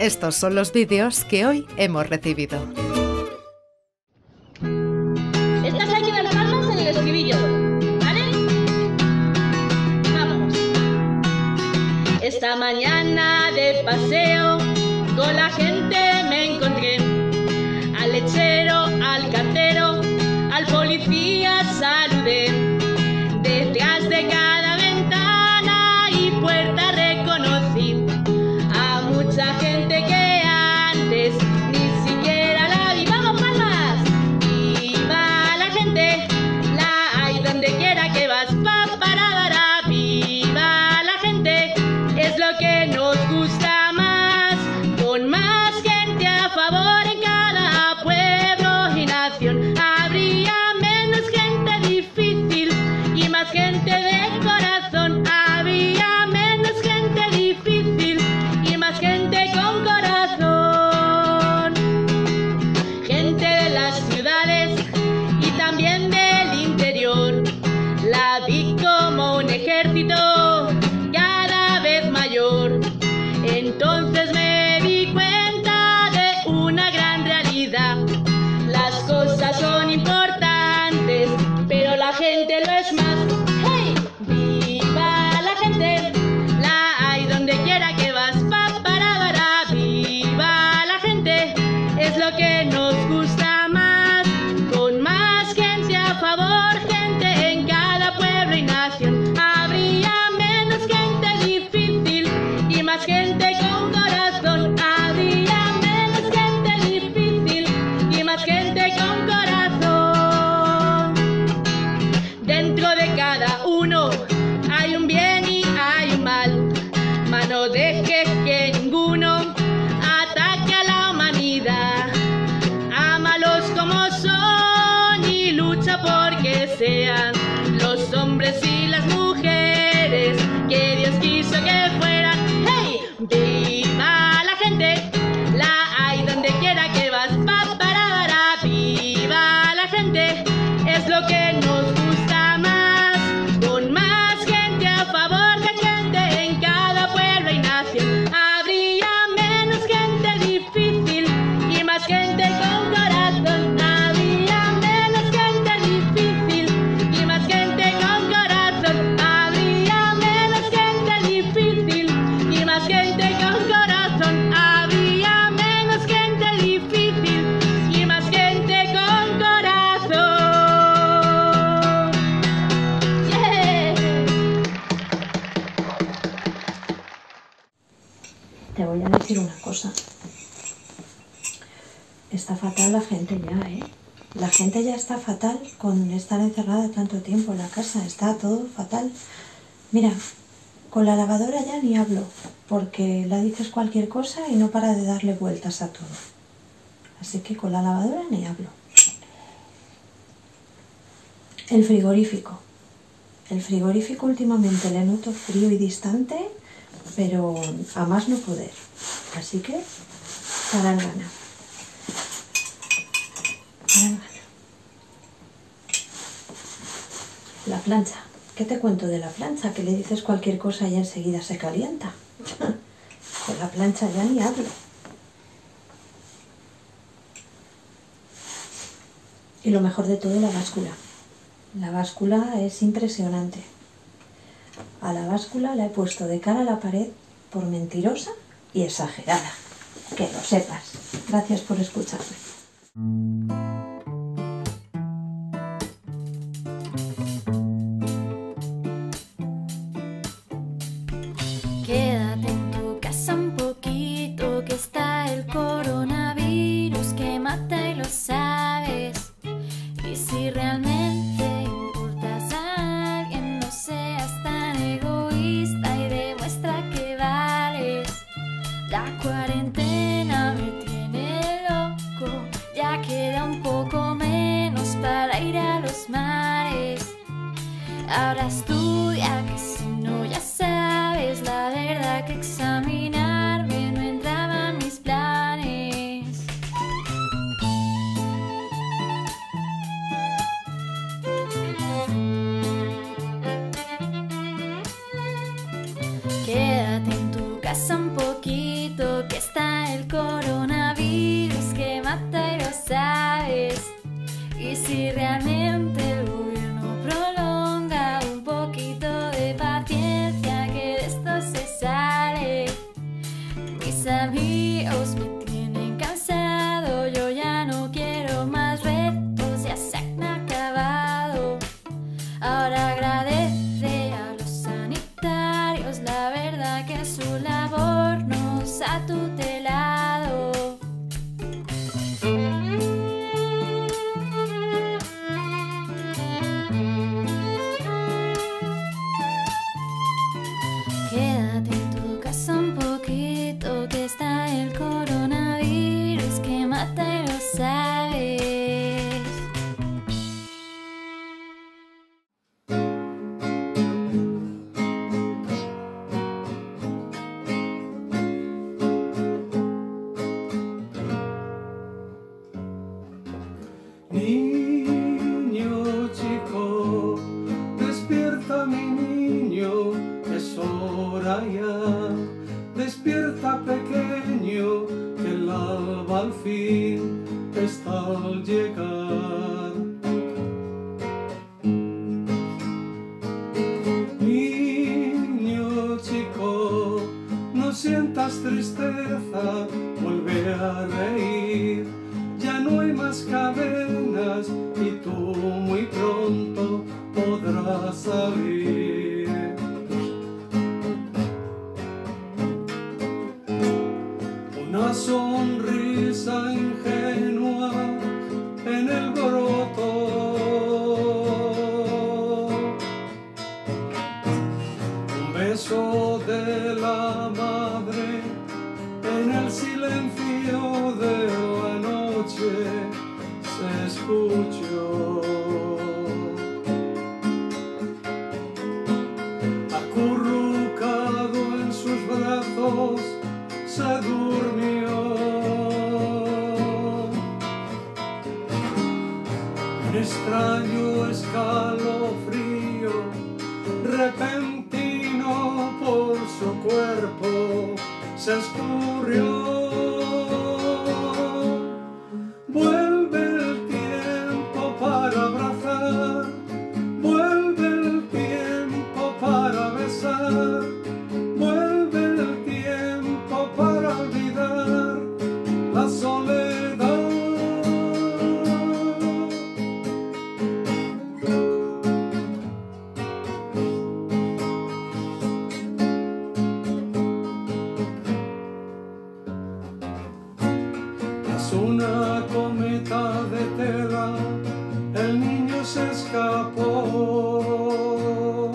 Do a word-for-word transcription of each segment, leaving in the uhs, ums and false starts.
Estos son los vídeos que hoy hemos recibido. Estás aquí de las palmas en el escribillo, ¿vale? Vamos. Esta mañana de paseo con la gente me encontré al lechero, al cartero, al policía saludé. Detrás de cada ventana y puerta reconocí a mucha gente que antes ni siquiera la vi. ¡Vamos, palmas! ¡Viva la gente! La hay donde quiera que vas. Pa, para, para. ¡Viva la gente! Es lo que nos gusta más. Con más gente a favor en cada pueblo y nación, habría menos gente difícil y más gente de corazón. Habría menos gente difícil y más gente con corazón. Gente de las ciudades y también del interior, la vi como un ejército cada vez mayor. Entonces me di cuenta de una gran realidad. Las cosas son importantes, pero la gente lo es más. ¡Hey! ¡Viva la gente! La hay donde quiera que vas. Pa, para, para. ¡Viva la gente! Es lo que nos gusta más. Con más gente a favor, gente en cada pueblo y nación, habría menos gente difícil y más gente con corazón. Habría menos gente difícil y más gente con corazón. Dentro de cada uno hay un bien y hay un mal. Mas no dejes que ninguno ataque a la humanidad. Ámalos como son y lucha porque sean los hombres y las mujeres que Dios quiso que fueran. ¡Hey! ¡Viva la gente! La hay donde quiera que vas. Pa, para, para. ¡Viva la gente! Es lo que nos gusta más. Con más gente a favor que gente en cada pueblo y nación, habría menos gente difícil y más gente con corazón. Habría menos gente difícil y más gente con corazón. Habría menos gente difícil y más gente con corazón. Habría menos gente difícil y más gente con corazón. ¡Yeah! Te voy a decir una cosa. Está fatal la gente ya, ¿eh? La gente ya está fatal con estar encerrada tanto tiempo en la casa. Está todo fatal. Mira, con la lavadora ya ni hablo, porque la dices cualquier cosa y no para de darle vueltas a todo. Así que con la lavadora ni hablo. El frigorífico. El frigorífico últimamente le noto frío y distante, pero a más no poder. Así que, para el ganar. Para el ganar. La plancha. ¿Qué te cuento de la plancha? Que le dices cualquier cosa y enseguida se calienta. Con la plancha ya ni hablo. Y lo mejor de todo, la báscula. La báscula es impresionante. A la báscula la he puesto de cara a la pared por mentirosa y exagerada. Que lo sepas. Gracias por escucharme. Quédate en tu casa un poquito, que está el coronavirus que mata y lo sabes. Y si realmente importas a alguien, no seas tan egoísta y demuestra que vales. La cuarentena me tiene loco, ya queda un poco menos para ir a los mares. Ahora estudia, que si no ya sabes, la verdad que examinarme no entraba en mis planes. Quédate en tu casa un poquito, que está el desafíos me tienen cansado. Yo ya no quiero más retos, ya se han acabado. Ahora agradece a los sanitarios, la verdad que su labor nos ha tutelado. Quédate en tu casa un poquito, que está el coronavirus que mata y lo sabes. Niño chico, despierta mi niño, es hora ya. Despierta pequeño, que el alba al fin está al llegar. Niño chico, no sientas tristeza, vuelve a reír. Ya no hay más cadenas y tú muy pronto podrás salir. Una sonrisa ingenua en el broto, un beso de la madre en el silencio de la noche se escuchó. Acurrucado en sus brazos se durmió. Un extraño escalofrío repentino por su cuerpo se escurrió. Vuelve el tiempo para abrazar, vuelve el tiempo para besar, vuelve el tiempo para olvidar la soledad. Una cometa de tela, el niño se escapó,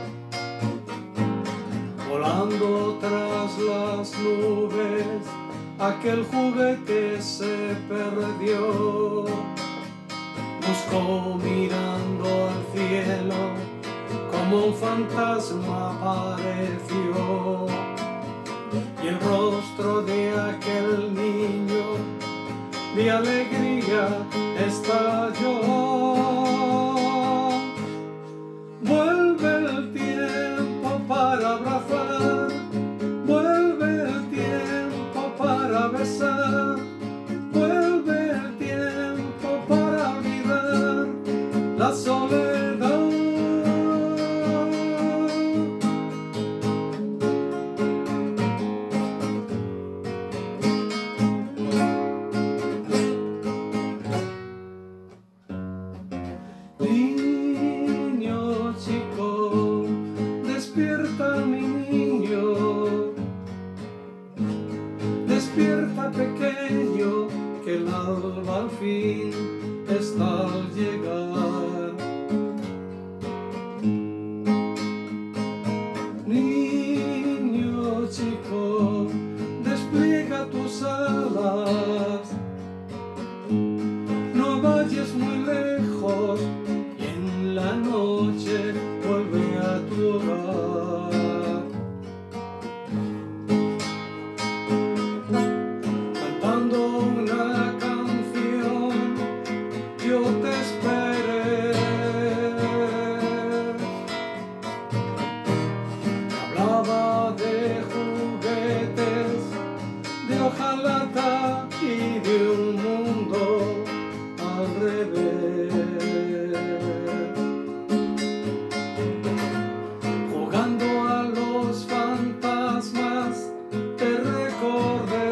volando tras las nubes, aquel juguete se perdió. Buscó mirando al cielo, como un fantasma apareció, y el rostro de aquel niño mi alegría estalló. Vuelve el tiempo para abrazar, vuelve el tiempo para besar, vuelve el tiempo para olvidar la soledad. Niño chico, despierta mi niño, despierta pequeño, que el alba al fin está al llegar. Niño chico, despliega tus alas, no vayas muy lejos, y en la noche vuelve a tu hogar. Cantando una canción, yo te esperé. Hablaba de juguetes, de hojalata y de un mundo al revés. Jugando a los fantasmas te recordé.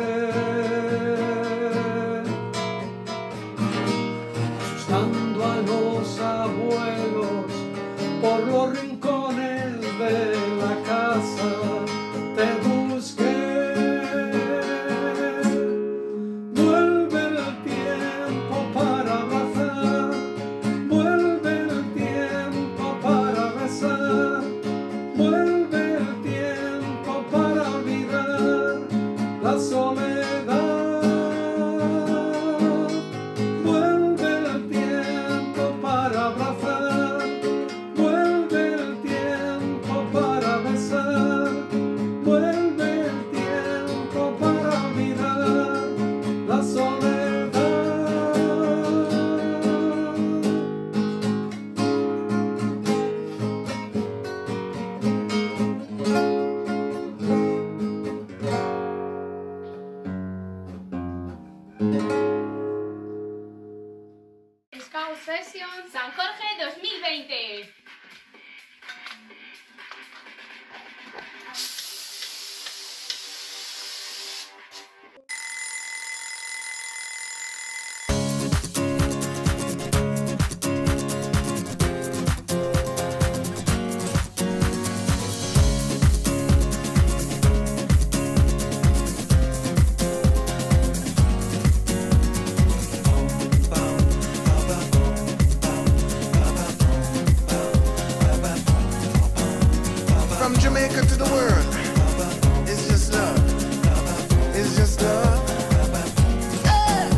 From Jamaica to the world, it's just love. It's just love. Yeah.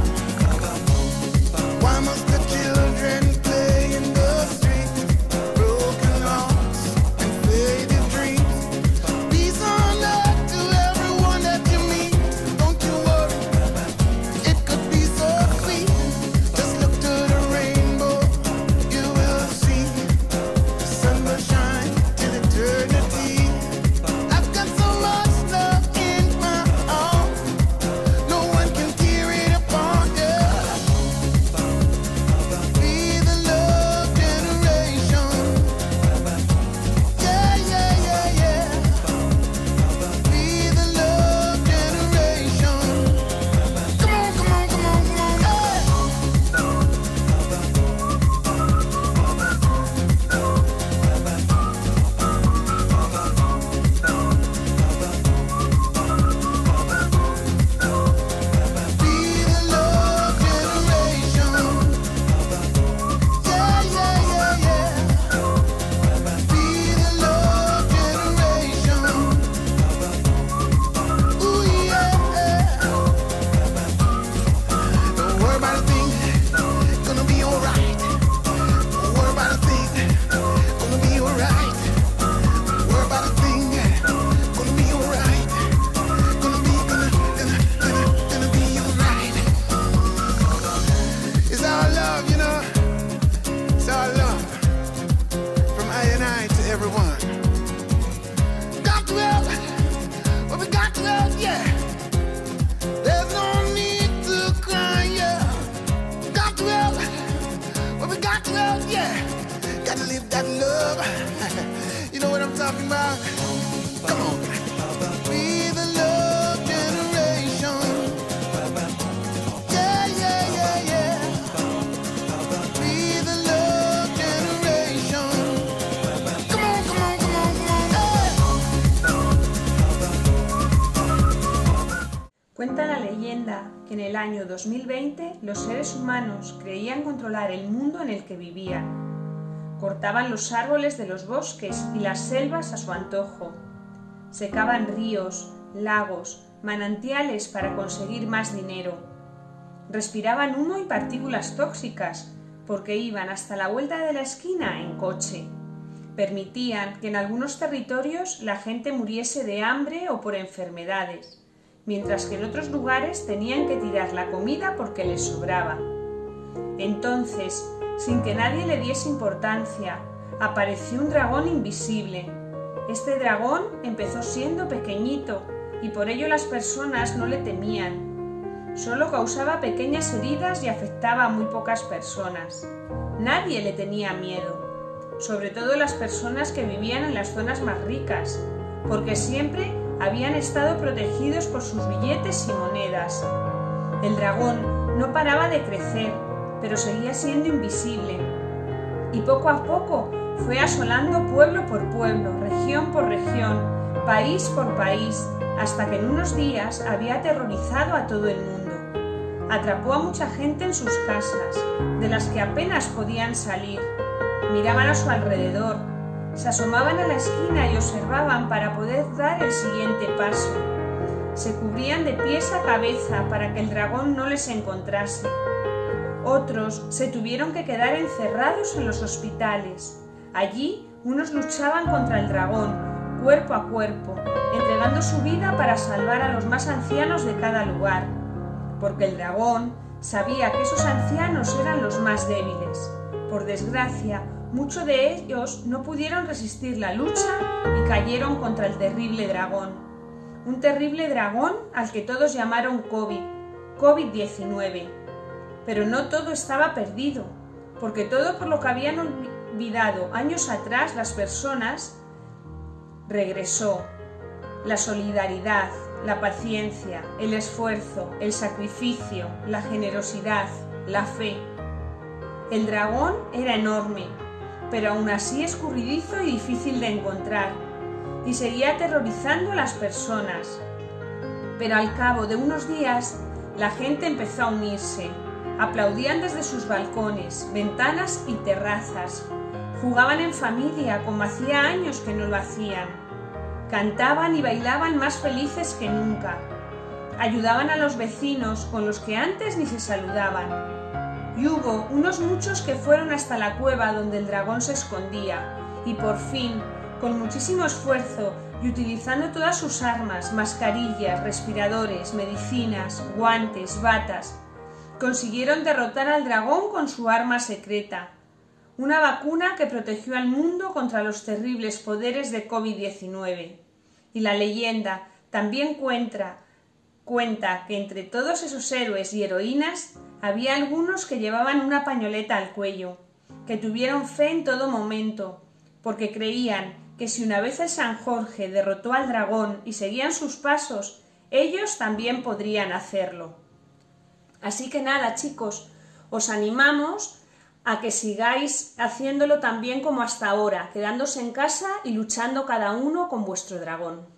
Why must the children play in the street? Broken hearts and faded dreams. Peace on earth to everyone that you meet. Don't you worry, it could be so sweet. Just look to the rainbow, you will see. The sun will shine till eternity. I've got so much love in my arms, no one can tear it apart, yeah. Be the love generation. Yeah, yeah, yeah, yeah. Be the love generation. Come on, come on, come on, come on, yeah. Be the love generation. Yeah, yeah, yeah, yeah. Be the love generation. Ooh, yeah. Don't worry about a thing, gonna be alright. Don't worry about a thing, gonna be alright. Don't worry about a thing, gonna be alright. Gonna be, gonna, gonna, gonna, gonna be alright. It's our love, you know. It's our love. From I and I to everyone. Got to help. Well, we got to help, yeah. There's no need to cry, yeah. Got to help. Well, we got to help, yeah. Gotta live that love. You know what I'm talking about? Come on. Be the love generation. Yeah, yeah, yeah, yeah. Be the love generation. Come on, come on, come on, come on, hey. Cuenta la leyenda que en el año dos mil veinte los seres humanos creían controlar el mundo en el que vivían. Cortaban los árboles de los bosques y las selvas a su antojo. Secaban ríos, lagos, manantiales para conseguir más dinero. Respiraban humo y partículas tóxicas porque iban hasta la vuelta de la esquina en coche. Permitían que en algunos territorios la gente muriese de hambre o por enfermedades, mientras que en otros lugares tenían que tirar la comida porque les sobraba. Entonces, sin que nadie le diese importancia, apareció un dragón invisible. Este dragón empezó siendo pequeñito y por ello las personas no le temían. Solo causaba pequeñas heridas y afectaba a muy pocas personas. Nadie le tenía miedo, sobre todo las personas que vivían en las zonas más ricas, porque siempre habían estado protegidos por sus billetes y monedas. El dragón no paraba de crecer, pero seguía siendo invisible. Y poco a poco fue asolando pueblo por pueblo, región por región, país por país, hasta que en unos días había aterrorizado a todo el mundo. Atrapó a mucha gente en sus casas, de las que apenas podían salir. Miraban a su alrededor, se asomaban a la esquina y observaban para poder dar el siguiente paso. Se cubrían de pies a cabeza para que el dragón no les encontrase. Otros se tuvieron que quedar encerrados en los hospitales. Allí unos luchaban contra el dragón, cuerpo a cuerpo, entregando su vida para salvar a los más ancianos de cada lugar, porque el dragón sabía que esos ancianos eran los más débiles. Por desgracia, muchos de ellos no pudieron resistir la lucha y cayeron contra el terrible dragón. Un terrible dragón al que todos llamaron COVID, COVID diecinueve. Pero no todo estaba perdido, porque todo por lo que habían olvidado años atrás las personas regresó. La solidaridad, la paciencia, el esfuerzo, el sacrificio, la generosidad, la fe. El dragón era enorme, pero aún así escurridizo y difícil de encontrar, y seguía aterrorizando a las personas. Pero al cabo de unos días, la gente empezó a unirse. Aplaudían desde sus balcones, ventanas y terrazas. Jugaban en familia como hacía años que no lo hacían. Cantaban y bailaban más felices que nunca. Ayudaban a los vecinos con los que antes ni se saludaban. Y hubo unos muchos que fueron hasta la cueva donde el dragón se escondía, y por fin, con muchísimo esfuerzo y utilizando todas sus armas, mascarillas, respiradores, medicinas, guantes, batas, consiguieron derrotar al dragón con su arma secreta, una vacuna que protegió al mundo contra los terribles poderes de COVID diecinueve. Y la leyenda también cuenta, cuenta que entre todos esos héroes y heroínas había algunos que llevaban una pañoleta al cuello, que tuvieron fe en todo momento, porque creían que si una vez el San Jorge derrotó al dragón y seguían sus pasos, ellos también podrían hacerlo. Así que nada, chicos, os animamos a que sigáis haciéndolo también como hasta ahora, quedándose en casa y luchando cada uno con vuestro dragón.